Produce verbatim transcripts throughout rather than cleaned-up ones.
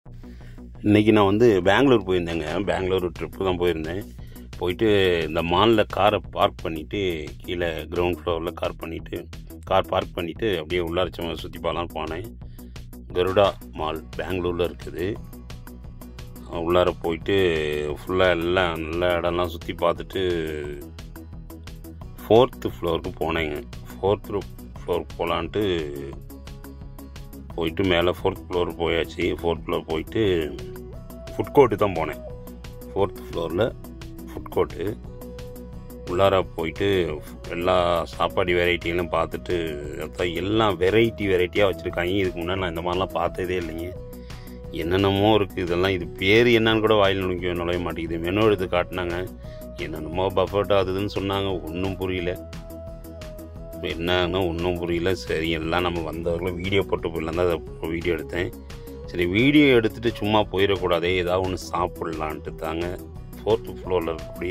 இன்றைக்கி நான் வந்து பெங்களூர் போயிருந்தேங்க. பெங்களூர் ட்ரிப்பு தான் போயிருந்தேன். போயிட்டு இந்த மாலில் காரை பார்க் பண்ணிவிட்டு கீழே கிரவுண்ட் ஃப்ளோரில் கார் பண்ணிவிட்டு கார் பார்க் பண்ணிவிட்டு அப்படியே உள்ளார சுற்றி பார்க்கலாம் போனேன். கருடா மால் பெங்களூரில் இருக்குது. உள்ளார போயிட்டு ஃபுல்லாக எல்லாம் நல்ல இடம்லாம் சுற்றி பார்த்துட்டு ஃபோர்த்து ஃப்ளோருக்கு போனேங்க. ஃபோர்த்து ஃப்ளோர் போகலான்ட்டு போயிட்டு மேலே ஃபோர்த் ஃப்ளோர் போயாச்சு. ஃபோர்த் ஃப்ளோர் போயிட்டு ஃபுட் கோர்ட்டு தான் போனேன். ஃபோர்த் ஃப்ளோரில் ஃபுட் கோர்ட்டு உள்ளார போயிட்டு எல்லா சாப்பாடு வெரைட்டிகளும் பார்த்துட்டு அதான் எல்லாம் வெரைட்டி வெரைட்டியாக வச்சுருக்காங்க. இதுக்கு முன்னாடி நான் இந்த மாதிரிலாம் பார்த்ததே இல்லைங்க. என்னென்னமோ இருக்குது. இதெல்லாம் இது பேர் என்னன்னு கூட வாயில் நுழைக்க நுழைய மாட்டேங்குது. மெனு எடுத்து காட்டினாங்க, என்னென்னமோ பஃபட் ஆகுதுன்னு சொன்னாங்க. ஒன்றும் புரியல, என்னன்னா ஒன்றும் புரியல. சரி, எல்லாம் நம்ம வந்தவர்களும் வீடியோ போட்டு போயிடலாம் தான் அதை வீடியோ எடுத்தேன். சரி, வீடியோ எடுத்துகிட்டு சும்மா போயிடக்கூடாதே, ஏதாவது ஒன்று சாப்பிட்லான்ட்டு தாங்க ஃபோர்த்து ஃப்ளோரில் இருக்கக்கூடிய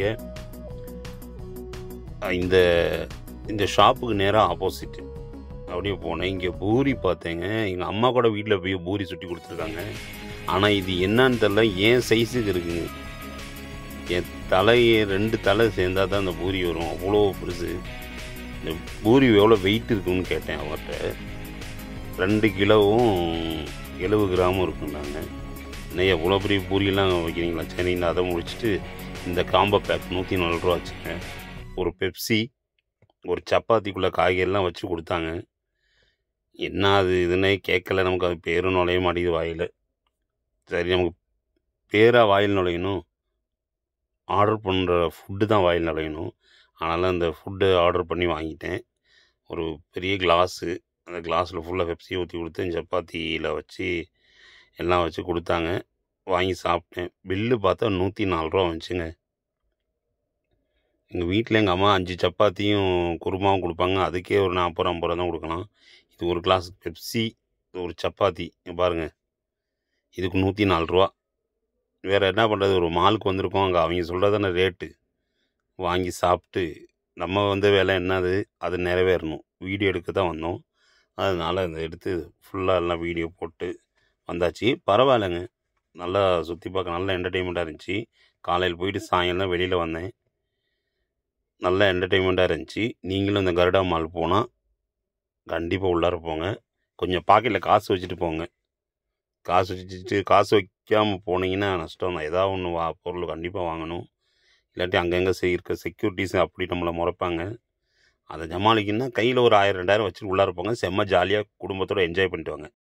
இந்த இந்த ஷாப்புக்கு நேராக ஆப்போசிட்டு அப்படியே போனேன். இங்கே பூரி பார்த்தேங்க. எங்கள் அம்மா கூட வீட்டில் போய் பூரி சுட்டி கொடுத்துருக்காங்க. ஆனால் இது என்னன்னு தெரில, ஏன் சைஸுக்கு இருக்குங்க. என் தலையை ரெண்டு தலை சேர்ந்தால் தான் அந்த பூரி வரும், அவ்வளோ பெருசு. இந்த பூரி எவ்வளோ வெயிட் இருக்குன்னு கேட்டேன் அவர்கிட்ட. ரெண்டு கிலோவும் எழுபது கிராமும் இருக்குன்னாங்க. இன்னும் எவ்வளோ பெரிய பூரியெல்லாம் வைக்கிறீங்களா சென்னையில்? அதை முடிச்சுட்டு இந்த காம்போ பேக் நூற்றி நாலு ரூபா வச்சுங்க. ஒரு பெப்சி, ஒரு சப்பாத்திக்குள்ளே காய்கறிலாம் வச்சு கொடுத்தாங்க. என்ன அது இதுன்னே கேட்கல. நமக்கு அது பேரும் நுழைய மாட்டேங்குது வாயில். சரி, நமக்கு பேராக வாயில் நுழையணும், ஆர்டர் பண்ணுற ஃபுட்டு தான் வாயில் நுழையணும். அதனால் அந்த ஃபுட்டு ஆர்டர் பண்ணி வாங்கிட்டேன். ஒரு பெரிய கிளாஸு, அந்த கிளாஸில் ஃபுல்லாக பெப்சியை ஊற்றி கொடுத்து சப்பாத்தியில் வச்சு எல்லாம் வச்சு கொடுத்தாங்க. வாங்கி சாப்பிட்டேன். பில்லு பார்த்தா நூற்றி நாலு ரூபா வந்துச்சுங்க. எங்கள் வீட்டில் எங்கள் அம்மா அஞ்சு சப்பாத்தியும் குருமாவும் கொடுப்பாங்க. அதுக்கே ஒரு நாற்பது ரூபா ஐம்பது ரூபா தான் கொடுக்கலாம். இது ஒரு கிளாஸ் பெப்சி, ஒரு சப்பாத்தி பாருங்கள், இதுக்கு நூற்றி நாலு ரூபா. வேறு என்ன பண்ணுறது, ஒரு மாலுக்கு வந்திருக்கோம், அங்கே அவங்க சொல்கிறதான ரேட்டு. வாங்கி சாப்பிட்டு நம்ம வந்த வேலை என்னது, அது நிறைவேறணும். வீடியோ எடுக்க தான் வந்தோம். அதனால் அதை எடுத்து ஃபுல்லாக எல்லாம் வீடியோ போட்டு வந்தாச்சு. பரவாயில்லைங்க, நல்லா சுற்றி பார்க்க நல்ல என்டர்டெயின்மெண்ட்டாக இருந்துச்சு. காலையில் போயிட்டு சாயங்காலம் வெளியில் வந்தேன். நல்ல என்டர்டெயின்மெண்ட்டாக இருந்துச்சு. நீங்களும் இந்த கருடா மால் போனால் கண்டிப்பாக உள்ளார போங்க. கொஞ்சம் பாக்கெட்டில் காசு வச்சுட்டு போங்க. காசு வச்சுட்டு காசு வைக்காமல் போனீங்கன்னா நஷ்டம் தான். ஏதாவது ஒன்று வா பொருள் கண்டிப்பாக வாங்கணும். இல்லாட்டி அங்கங்கே இருக்க செக்யூரிட்டிஸ் அப்படி நம்மளை முறைப்பாங்க. அதை ஜமாளிக்கணும்னா கையில் ஒரு ஆயிரம் ரெண்டாயிரம் வச்சுட்டு உள்ளார போங்க. செம்ம ஜாலியாக குடும்பத்தோடு என்ஜாய் பண்ணிட்டு வாங்க.